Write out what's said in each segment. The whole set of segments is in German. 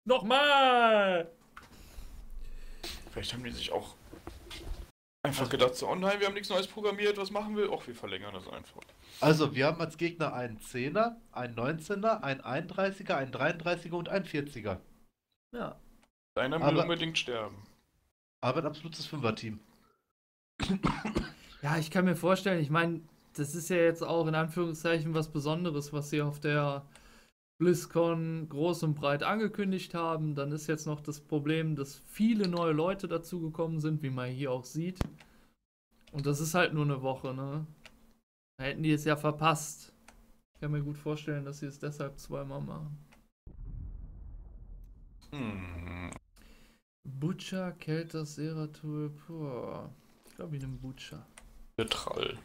Nochmal! Vielleicht haben die sich auch einfach gedacht, so, oh nein, wir haben nichts Neues programmiert, was machen wir? Och, wir verlängern das einfach. Also, wir haben als Gegner einen 10er, einen 19er, einen 31er, einen 33er und einen 40er. Ja. Einer will unbedingt sterben. Aber ein absolutes Fünfer-Team. Ja, ich kann mir vorstellen, ich meine, das ist ja jetzt auch in Anführungszeichen was Besonderes, was sie auf der BlizzCon groß und breit angekündigt haben. Dann ist jetzt noch das Problem, dass viele neue Leute dazugekommen sind, wie man hier auch sieht. Und das ist halt nur eine Woche, ne? Da hätten die es ja verpasst. Ich kann mir gut vorstellen, dass sie es deshalb zweimal machen. Butcher, Kelter, Seratul, boah. Ich glaube, ich nehme Butcher. Der Trall.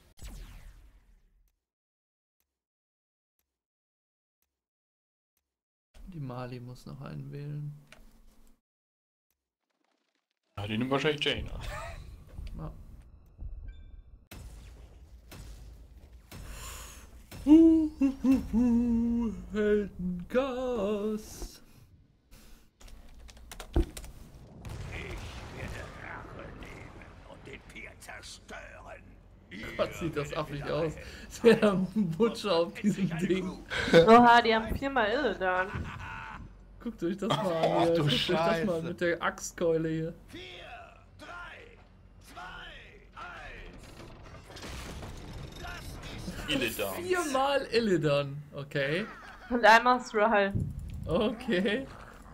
Die Mali muss noch einen wählen. Ja, die nimmt wahrscheinlich Jaina. Ja. Heldengas. Gott, sieht das affig aus. Es wäre ein Butcher auf diesem Ding. Oha, die haben 4-mal Illidan. Guckt euch das mal an. Ach, du Guckt euch das Scheiße. mal mit der Axtkeule hier. 4, 3, 2, 1. Illidan. 4-mal Illidan. Okay. Und einmal Thrall. Okay.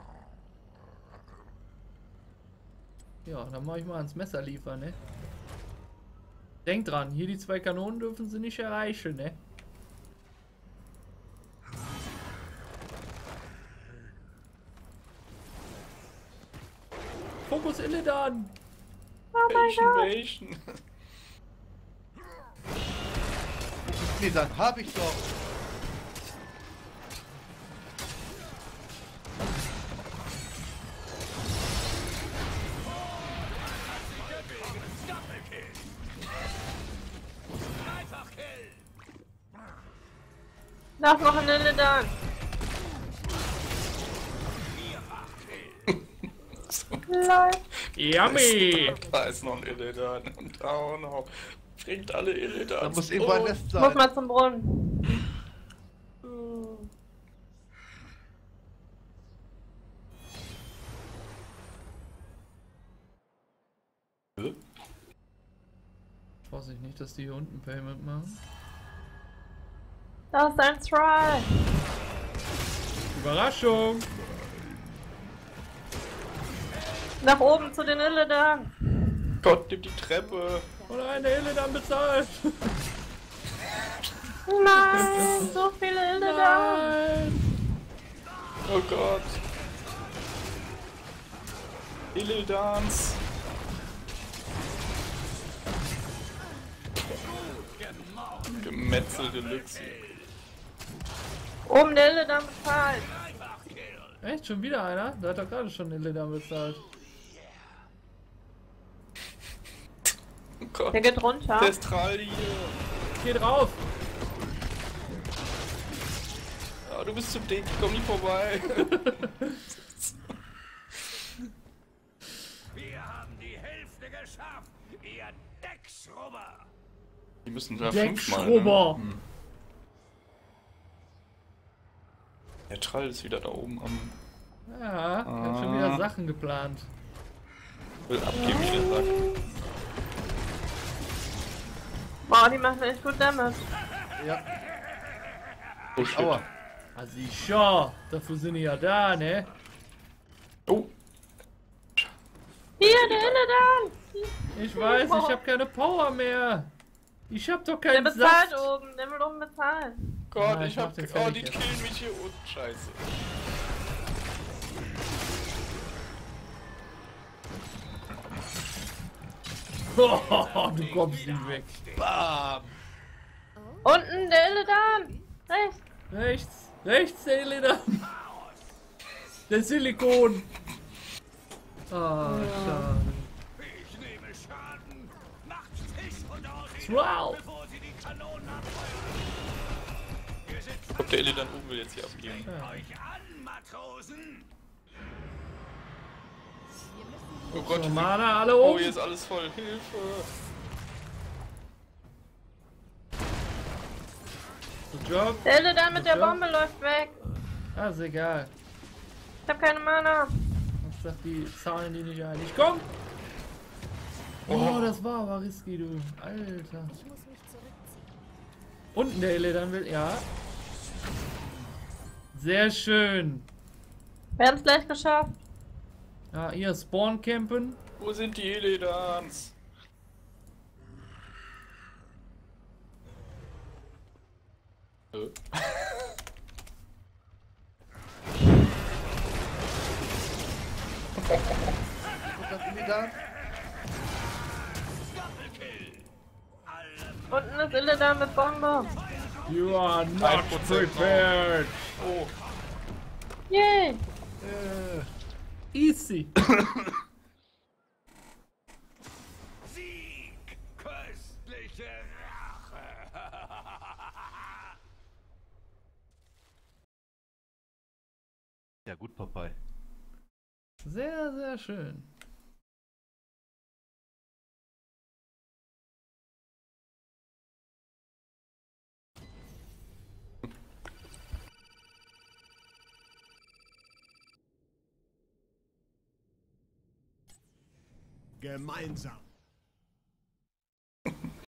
Ja, dann mache ich mal ans Messer liefern, ne? Denkt dran, hier die 2 Kanonen dürfen sie nicht erreichen, ne? Fokus Illidan! Welchen? Nee, dann hab ich doch. Darf noch ein Illidan. Lol. Yummy! Da ist noch ein Illidan. Und auch noch. Bringt alle Illidans. Da muss irgendwo ein Nest Muss sein. mal zum Brunnen. Vorsicht nicht, dass die hier unten Payment machen. Da ist ein Thrall. Überraschung! Nach oben zu den Illidan. Gott, nimm die Treppe. Und eine Illidan bezahlt! Nein, so viele Illidan. Nein! Oh Gott. Illidans. Gemetzel Deluxe. Oben der Illidan bezahlt. Echt? Schon wieder einer? Da hat doch gerade schon Illidan bezahlt. Oh Gott. Der geht runter. Der ist Trall hier. Geh drauf! Oh, du bist zu dick, komm nicht vorbei. Wir haben die Hälfte geschafft, ihr Deckschrubber. Die müssen da Deckschrubber. 5-mal. Ne? Der Trall ist wieder da oben am. Ja, hat schon wieder Sachen geplant. Will abgeben, wie der sagt. Boah, die machen echt gut Damage. Ja. Oh shit. Aua. Also sicher, dafür sind die ja da, ne? Oh. Hier, der Illidan. Ich weiß, ich habe keine Power mehr. Ich hab doch Der keinen bezahlt Saft. oben. Der will oben bezahlen. Gott, Ja, ich ich mach hab. den Oh, fertig die jetzt. killen mich hier unten. Scheiße. Du kommst nicht weg. Bam. Unten der Illidan. Rechts. Rechts der Illidan. Der Silikon. Ah, schade. Ich nehme Schaden. Macht Fisch und aus Wow. bevor sie die Kanonen abfeuern. Wir sind Ich glaub, der Illidan oben will jetzt hier abgeben. euch an, Matrosen. Oh Gott, So, hier Mana, alle oh, um. hier ist alles voll. Hilfe. Good Job. Der Illidan mit der Good job. Bombe läuft weg. Ah, ist egal. Ich hab keine Mana. Was sagt die Zahlen die nicht ein? Ich komm! Oh, das war aber risky, du. Alter. Ich muss mich zurückziehen. Unten der Illidan will. Ja. Sehr schön. Wir haben es gleich geschafft. Ja, hier Spawn campen. Wo sind die Illedans? Kommt das Illidan? Unten ist Illidan mit Bombe. You are not 1% prepared. Oh, Yay. Easy. Sieg! Köstliche Rache! Ja gut, Popeye. Sehr, sehr schön. Gemeinsam